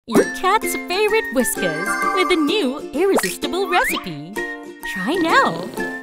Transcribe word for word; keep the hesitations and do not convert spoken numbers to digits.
your cat's favorite Whiskas with a new irresistible recipe. Try now!